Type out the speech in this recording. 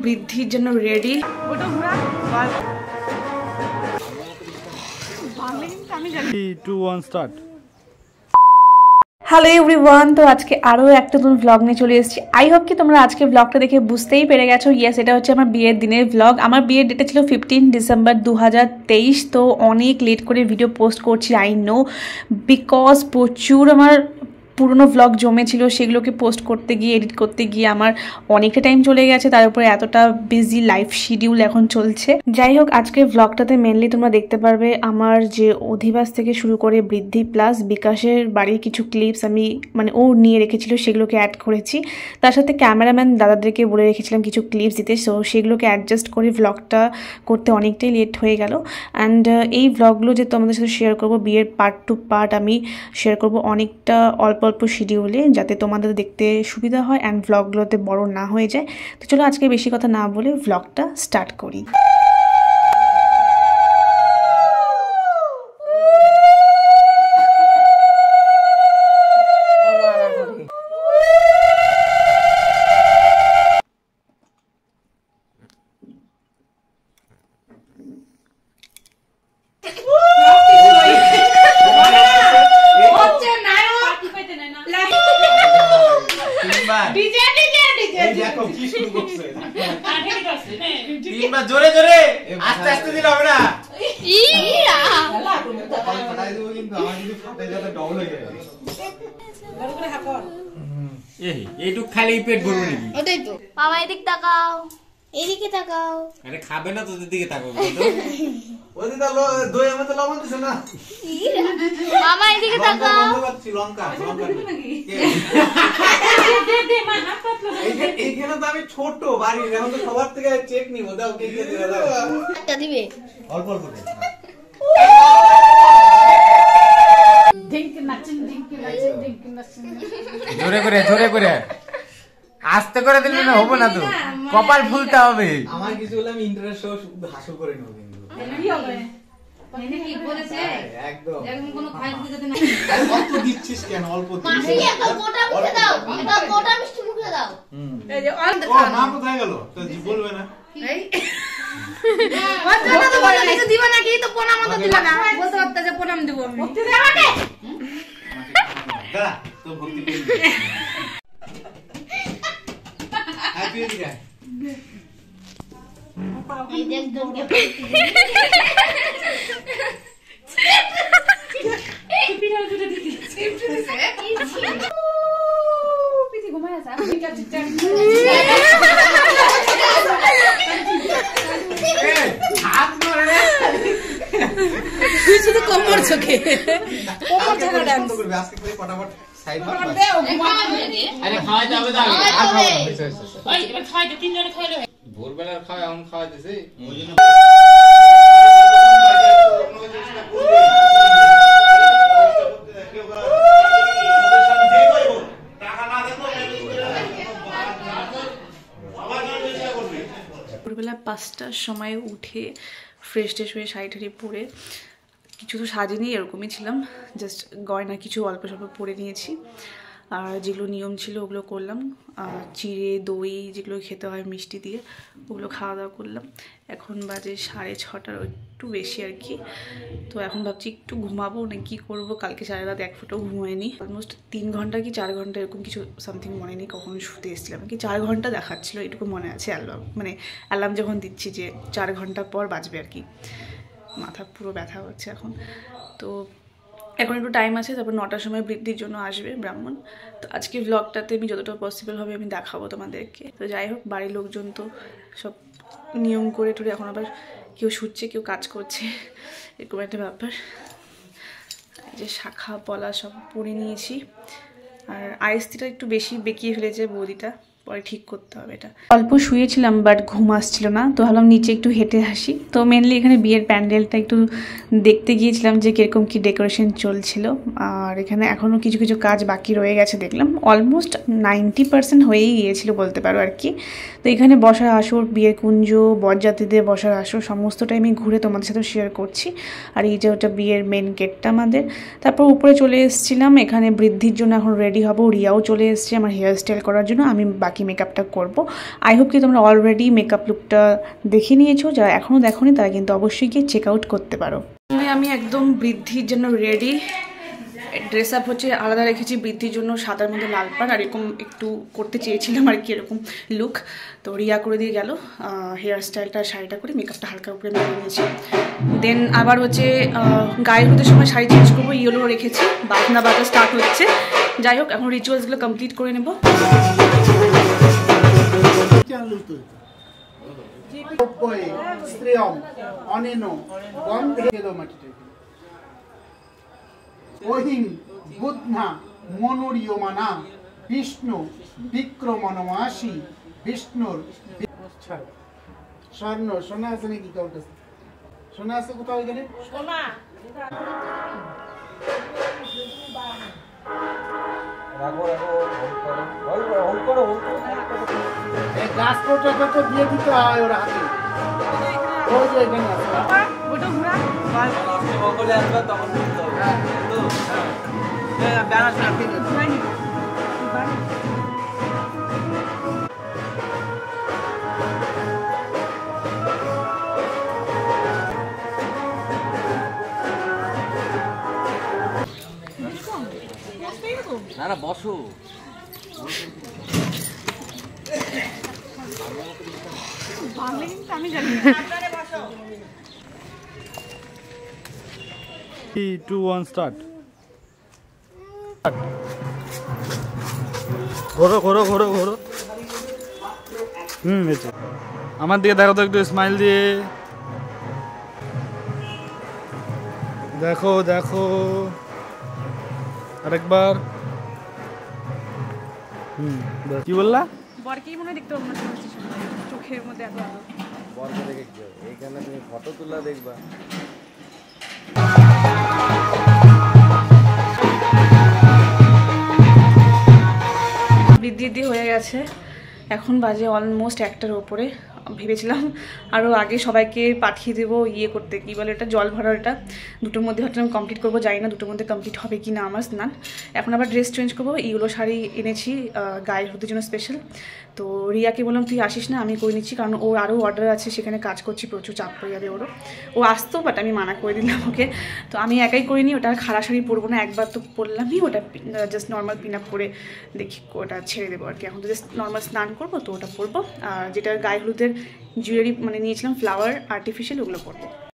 বৃদ্ধির জন্য ready. Hello everyone, তো আজকে আরও একটা নতুন ভ্লগ নিয়ে চলে এসেছি। আই হোপ কি তোমরা আজকে ভ্লগটা দেখে বুঝতেই পেরে গেছো। ইয়েস, এটা হচ্ছে আমার বিয়ের দিনের ভ্লগ। আমার বিয়ের ডেটে ছিল 15 ডিসেম্বর 2023। তো অনেক লেট করে ভিডিও পোস্ট করছি, আই নো, বিকজ প্রচুর আমার পুরনো ভ্লগ জমেছিল, সেগুলোকে পোস্ট করতে গিয়ে এডিট করতে গিয়ে আমার অনেকটা টাইম চলে গেছে। তার উপরে এতটা বিজি লাইফ শিডিউল এখন চলছে। যাই হোক, আজকের ভ্লগটাতে মেনলি তোমরা দেখতে পারবে আমার যে অধিবাস থেকে শুরু করে বৃদ্ধি প্লাস বিকাশের বাড়ির কিছু ক্লিপস আমি ও নিয়ে রেখেছিল, সেগুলোকে অ্যাড করেছি। তার সাথে ক্যামেরাম্যান দাদাদেরকে বলে রেখেছিলাম কিছু ক্লিপস দিতে, সো সেগুলোকে অ্যাডজাস্ট করে ভ্লগটা করতে অনেকটাই লেট হয়ে গেল। অ্যান্ড এই ভ্লগগুলো যে তোমাদের সাথে শেয়ার করবো, বিয়ের পার্ট টু পার্ট আমি শেয়ার করবো অনেকটা অল্প অল্প শিডিউলে, যাতে তোমাদের দেখতে সুবিধা হয় অ্যান্ড ভ্লগগুলোতে বড় না হয়ে যায়। তো চলো আজকে বেশি কথা না বলে ভ্লগটা স্টার্ট করি। জোরে জোরে আস্তে আস্তে দিলে হবে না। এইটুক খাইলে পেট ভরবে নাকি? ওটাই তো। মামা এদিক তাকাও, এদিকে তাকাও। আরে খাবে না, তোদের দিকে তাকাও। ওদিকে তো দইয়ের মধ্যে লবণ দিছ না। মামা এদিকে তাকাও। লঙ্কা লঙ্কা এইখানে তো আমি ছোট বাড়ি, এখন তো সবার থেকে চেক নিব। দাও কে কে দিবে, দাও একটা দিবে, অল্প অল্প দে। জোরে করে জোরে করে আস্তে করে দিলে না হবে না, তো কপাল ফুলতে হবে। আমার কিছু হলে আমি ইন্টারেস্ট হাসু করে নেব, কিন্তু কি হবে কি বলেছে একদম এরকম কোনো খাইতে যদি না। কত দিচ্ছিস কেন? অল্প দিচ্ছিস। মাসি এত গোটা মুখে দাও, এত গোটা মিষ্টি মুখে দাও। এই যে অল ও মা কোথায় গেল? তো বলবে না এই ওটা তো বলে কিছু দিবা নাকি? তো প্রণাম তো দিলা না, বলতে পারতে যে প্রণাম দেব আমি। ভক্তি দে আমাকে দাঁড়া, তো ভক্তি পেয়ে হ্যাপি দিগা এই দেখ দুর্গা পিঠা দুটো দিতে চিপটি দিছে পিঠি ঘুমায় আছে আমি কাছে চাই। হাত ধরে তুই শুধু কোমর চোখে কোমর ঝাড়া ডান্স করবে আজকে করে ফটাফট সাইড মার। আরে খাওয়া যাবে দাও, আর খাওয়া ওই এবার খাওয়াইতে তিনজনে খাইলে ভোরবেলা খাওয়া এখন খাওয়াইতেছে ওই জন্য ভোরবেলা 5টার সময় উঠে ফ্রেশ ট্রেশ হয়ে শাড়ি ঠাড়ি পরে, কিছু তো সাজিনি, এরকমই ছিলাম, জাস্ট গয়না কিছু অল্প স্বল্প পরে নিয়েছি। আর যেগুলো নিয়ম ছিল ওগুলো করলাম, চিড়ে দই যেগুলো খেতে হয় মিষ্টি দিয়ে, ওগুলো খাওয়া দাওয়া করলাম। এখন বাজে 6:30, একটু বেশি আর কি। তো এখন ভাবছি একটু ঘুমাবো না কি করবো। কালকে সারা রাত এক ফুটাও ঘুমায়নি, অলমোস্ট 3 ঘন্টা কি 4 ঘন্টা এরকম কিছু সামথিং মনে নেই কখন শুতে এসেছিলাম, কি 4 ঘন্টা দেখাচ্ছিলো এটুকু মনে আছে। অ্যালার্ম যখন দিচ্ছি যে 4 ঘন্টা পর বাজবে আর কি। মাথা পুরো ব্যথা হচ্ছে এখন। তো এখন একটু টাইম আছে, তারপর 9টার সময় বৃদ্ধির জন্য আসবে ব্রাহ্মণ। তো আজকে ভ্লগটাতে আমি যতটা পসিবল হবে আমি দেখাবো তোমাদেরকে। তো যাই হোক, বাড়ির লোকজন তো সব নিয়ম করে টুরে এখন আবার কেউ শুচ্ছে কেউ কাজ করছে, এরকম একটা ব্যাপার। এই যে শাখা পলা সব পরে নিয়েছি। আর আইসটিটা একটু বেশি বেঁকিয়ে ফেলেছে বৌদিটা, পরে ঠিক করতে হবে এটা। অল্প শুয়েছিলাম বাট ঘুম আসছিল না, তো ভাবলাম নিচে একটু হেঁটে আসি। তো মেনলি এখানে বিয়ের প্যান্ডেলটা একটু দেখতে গিয়েছিলাম যে কীরকম কী ডেকোরেশন চলছিল। আর এখানে এখনও কিছু কিছু কাজ বাকি রয়ে গেছে, দেখলাম অলমোস্ট 90% হয়েই গিয়েছিল বলতে পারো আর কি। তো এখানে বসার আসর, বিয়ের কুঞ্জ, বরযাত্রীদের বসার আসর সমস্তটাই আমি ঘুরে তোমাদের সাথে শেয়ার করছি। আর এই যে ওটা বিয়ের মেন গেটটা আমাদের। তারপর উপরে চলে এসেছিলাম, এখানে বৃদ্ধির জন্য এখন রেডি হব। রিয়াও চলে এসছে আমার হেয়ার স্টাইল করার জন্য, আমি বাকি বাকি মেকআপটা করব। আই হোপ কি তোমরা অলরেডি মেকআপ লুকটা দেখে নিয়েছো, যারা এখনও দেখোনি তারা কিন্তু অবশ্যই গিয়ে চেক আউট করতে পারো। আমি একদম বৃদ্ধির জন্য রেডি। ড্রেস আপ হচ্ছে আলাদা রেখেছি বৃদ্ধির জন্য, সাদার মধ্যে লাল পাড়, আর এরকম একটু করতে চেয়েছিলাম আর কি এরকম লুক। তো রিয়া করে দিয়ে গেল হেয়ার স্টাইলটা, শাড়িটা করে মেকআপটা হালকা উপরে মেরে নিয়েছি। দেন আবার হচ্ছে গায়ে হলুদের সময় শাড়ি চেঞ্জ করবো, ইয়েলো রেখেছি, বাজনা বাজা স্টার্ট হচ্ছে। যাই হোক এখন রিচুয়ালসগুলো কমপ্লিট করে নেব। বিষ্ণু বিক্রমণমাসী বিষ্ণুর স্বর্ণ সোনা আছে নাকি কাউর কাছে? সোনা আছে কোথাও এখানে? সোনা গাছপোটা তো দিয়ে দিতে হয় ওর হাতে। ওই যে এখানে আছে ওটা ঘোরা বগলে আসবে তখন দিতে হবে। হ্যাঁ ব্যানার না ঠিক আছে। না না বসো। আমি জানি 3, 2, 1 স্টার্ট। ঘোরো ঘোরো ঘোরো ঘোরো। আমার দিকে দেখো তো একটু স্মাইল দিয়ে। দেখো দেখো আরেকবার। কি বললা? বরকেই মনে দেখতে পাবো না, চোখের মধ্যে এত আলো। বরকে দেখে কি হবে? এইখানে তুমি ফটো তোলা দেখবা। বৃদ্ধি হয়ে গেছে, এখন বাজে অলমোস্ট 1টার ওপরে। ভেবেছিলাম আরও আগে সবাইকে পাঠিয়ে দেবো ইয়ে করতে, কী বলে এটা, জল ভরাটা। 2টোর মধ্যে হয়তো আমি কমপ্লিট করবো, জানি না 2টোর মধ্যে কমপ্লিট হবে কি না আমার স্নান। এখন আবার ড্রেস চেঞ্জ করবো, ইয়েলো শাড়ি এনেছি গায়ে হলুদের জন্য স্পেশাল। তো রিয়াকে বললাম তুই আসিস না, আমি করে নিচ্ছি, কারণ ওর আরও অর্ডার আছে, সেখানে কাজ করছি, প্রচুর চাপ পড়ে যাবে ওরও। ও আসতো বাট আমি মানা করে দিলাম ওকে। তো আমি একাই করিনি, ওটা খাড়া শাড়ি পরবো না, একবার তো পরলামই, ওটা জাস্ট নর্মাল পিন আপ করে দেখি ওটা ছেড়ে দেবো আর কি। এখন তো জাস্ট নর্মাল স্নান করবো, তো ওটা পরবো। আর যেটা গায়ে হলুদের জুয়েলারি মানে নিয়েছিলাম ফ্লাওয়ার আর্টিফিশিয়াল, ওগুলো পরবো।